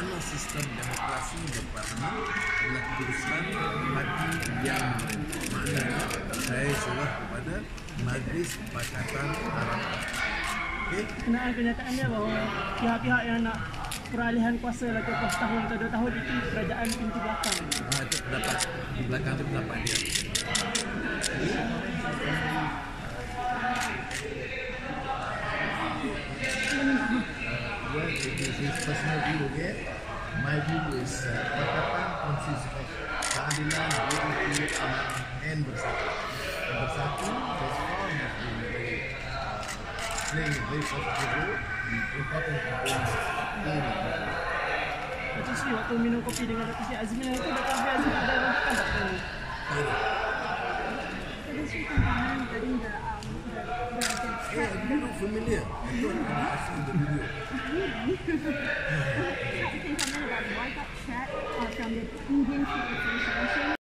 mana sistem demokrasi berparlimen adalah keputusan parti yang memerintah. Maknanya saya serah kepada Majlis Pakatan Harapan. Okay? Kenyataannya bahawa pihak-pihak yang nak peralihan kuasa lagi setahun atau 2 tahun itu kerajaan pintu belakang. Itu pendapat di belakang itu pendapat dia. Well, it is his personal view again. My view is Pakatan consists of keadilan, unity, and bersatu. Bersatu has found has been playing a very positive role in important components in it. Macam sih waktu minum kopi dengan Dr. Syed Azmilah itu, Dr. Syed Azmilah ada rambukan tak tahu? Yeah, you look familiar. I thought I seen the video. Can you comment about the boycott threat from the Indian Food Association